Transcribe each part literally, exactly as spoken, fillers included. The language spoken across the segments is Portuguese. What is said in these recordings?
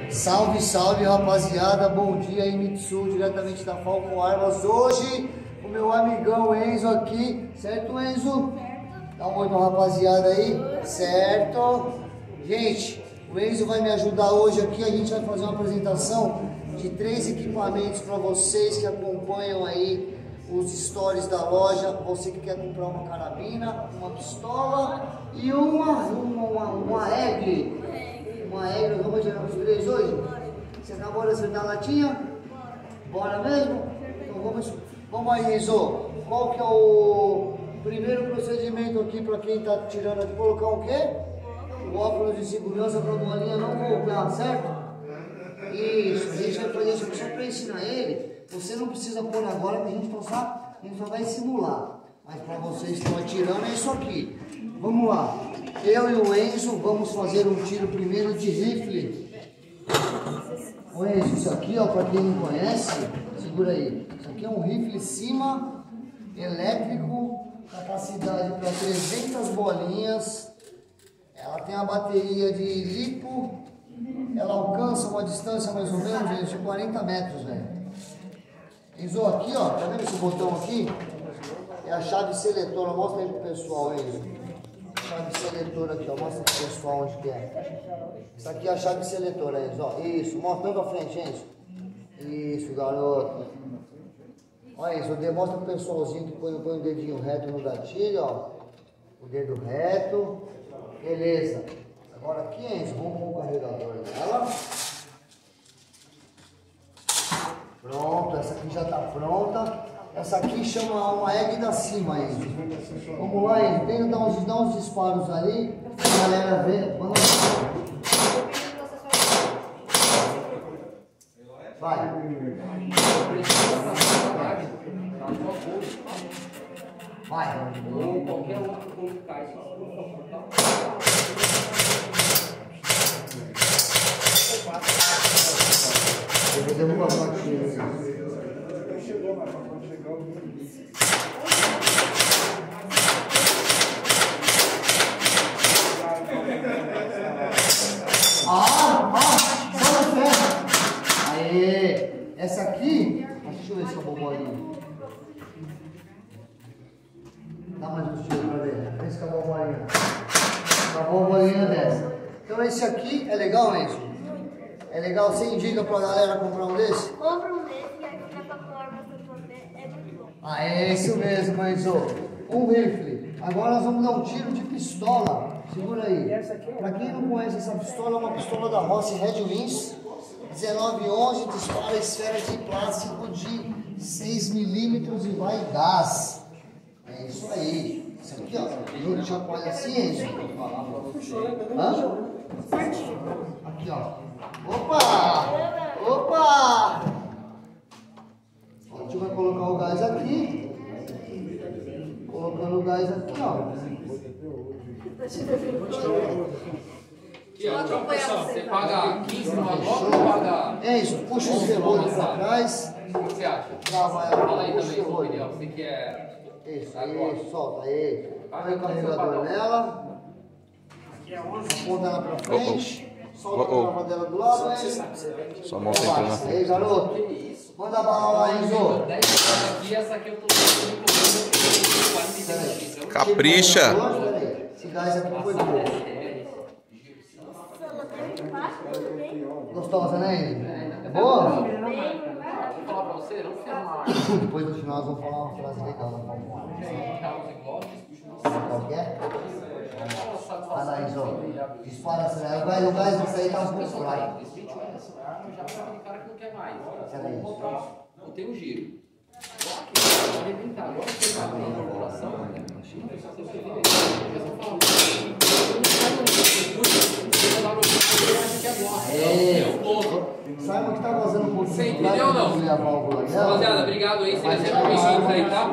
Salve, salve, rapaziada, bom dia aí, Mitsu, diretamente da Falcon Armas. Hoje, o meu amigão Enzo aqui, certo, Enzo? Dá um oi pra rapaziada aí, certo? Gente, o Enzo vai me ajudar hoje aqui, a gente vai fazer uma apresentação de três equipamentos para vocês que acompanham aí os stories da loja. Você que quer comprar uma carabina, uma pistola e uma, uma, uma, uma egg. Uma egg, nós vamos tirar os três hoje? Você acabou de acertar a latinha? Bora mesmo? Então vamos, vamos aí, Enzo. Qual que é o primeiro procedimento aqui para quem está tirando aqui? Colocar o quê? O óculos de segurança para a bolinha não voltar, certo? Isso, a gente vai fazer isso só para ensinar ele. Você não precisa pôr agora que a gente só, a gente só vai simular. Mas para vocês que estão atirando é isso aqui. Vamos lá. Eu e o Enzo vamos fazer um tiro primeiro de rifle. O Enzo, isso aqui, ó, para quem não conhece, segura aí. Isso aqui é um rifle cima elétrico, capacidade para trezentas bolinhas. Ela tem a bateria de lipo. Ela alcança uma distância mais ou menos de quarenta metros, velho. Enzo, aqui, ó, tá vendo esse botão aqui? É a chave seletora. Mostra aí pro pessoal, Enzo. Chave seletora aqui, ó. Mostra pro pessoal onde que é. Isso aqui é a chave seletora, Enzo, ó. Isso, mostrando pra frente, Enzo. Isso, garoto. Olha, Enzo, demonstra pro pessoalzinho que põe, põe o dedinho reto no gatilho, ó. O dedo reto. Beleza. Agora aqui, Enzo, vamos pôr o carregador dela. Pronto, essa aqui já está pronta. Essa aqui chama uma egg da cima, Enzo. Vamos lá, Enzo. Tenta dar uns, dar uns disparos ali. A galera vê. Vamos lá. Vai. Vai. Ou qualquer outro ponto cai. Eu vou derrubar a plaquinha. Chegou, mas quando chegar o Ah, ah, só na fé. Aê, essa aqui, deixa eu ver se eu vou bolinha. Dá mais um tiro pra ver. Vê se acabou a bolinha. Acabou a bolinha dessa. Então esse aqui é legal, Enzo? É legal? Você indica pra galera comprar um desse? Compra um desse e aí fica pra forma é muito bom. Ah, é isso mesmo, Enzo. Um rifle. Agora nós vamos dar um tiro de pistola. Segura aí. Pra quem não conhece essa pistola, é uma pistola da Rossi Red Wings. dezenove onze, dispara esfera de plástico de seis milímetros e vai gás. É isso aí. Isso aqui, ó. Jogo de chacoalha assim, Enzo. Hã? Aqui, ó. Opa! Opa! A gente vai colocar o gás aqui. Colocando o gás aqui, ó. Aqui, ó, pessoal, você paga quinze numa volta ou paga... É isso, puxa os relógios pra trás. O que você acha? Trava ela. Fala aí Puxa também, o sua relógio. opinião. Você que é... Isso, aí, solta aí. Põe o carregador nela. Aponta ela pra frente. Solta a trava dela do lado. Só mão sempre na Aí, garoto. Manda bala lá, Enzo. Aqui, essa aqui eu tô quarenta. Capricha! Esse gás aqui foi bom. Gostosa, né, Enzo? É boa? Vou falar pra você, não filmar. Depois no final nós vamos falar uma frase legal. Qual que é? Vai lá, Enzo. Dispara, acelera. O gás, o gás vai sair, tá um pouco fraco. Já pra aquele cara que não quer mais. Peraí. Eu tenho um giro. Vai arrebentar. Agora você vai na corporação. Simon que tá vazando um pouquinho. Você entendeu ou não? Rapaziada, obrigado aí. Vocês sempre bem-vindos aí, tá?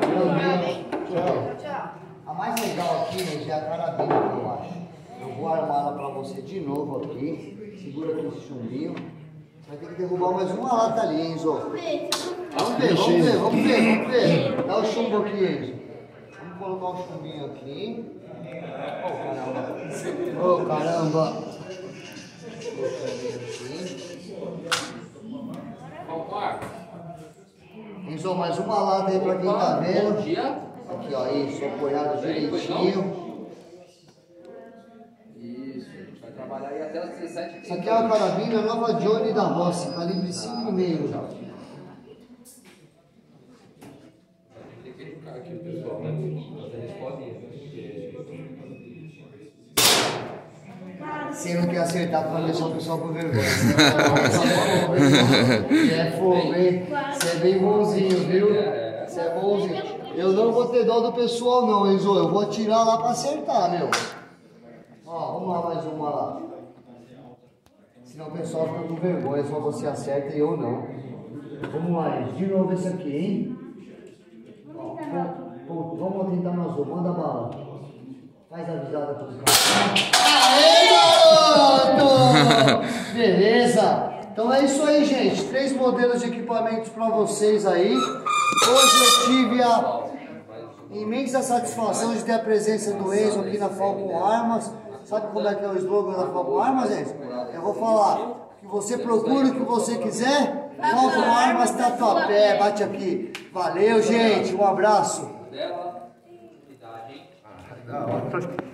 A mais legal aqui, gente, é a carabina que eu acho. Eu vou armar ela pra você de novo aqui. Segura aqui esse chumbinho. Vai ter que derrubar mais uma lata ali, Enzo. Vamos ver, vamos ver, vamos ver, vamos ver. Dá o chumbo aqui, Enzo. Vamos colocar o chumbinho aqui. Oh, caramba. Oh, caramba. Aqui. Enzo, mais uma lata aí pra quem tá vendo. Bom dia. Aqui, ó, isso, apoiado direitinho. Isso, a gente vai trabalhar aí até as dezessete. Isso aqui é uma carabina nova Johnny da Rossi, calibre cinco e meio. Aqui o pessoal, né? Eles podem. Você não quer acertar pra deixar o pessoal com vergonha. Você é fogo, hein? Você é bem bonzinho, viu? Você é bonzinho. Eu não vou ter dó do pessoal não, Enzo. Eu vou atirar lá pra acertar, meu. Ó, vamos lá mais uma lá. Senão o pessoal fica com vergonha, só você acerta e eu não. Vamos lá, Enzo. De novo esse aqui, hein? Ó, pô, vamos tentar mais um. Manda bala. Faz a visada pros caras. Aê, garoto! Beleza. Então é isso aí, gente. Três modelos de equipamentos para vocês aí. Hoje eu tive a imensa satisfação de ter a presença do Enzo aqui na Falcon Armas. Sabe como é que é o slogan da Falcon Armas, Enzo? Eu vou falar que você procura o que você quiser. Falcon Armas Tatuapé. Bate aqui. Valeu, gente. Um abraço. Dela, idade, hein?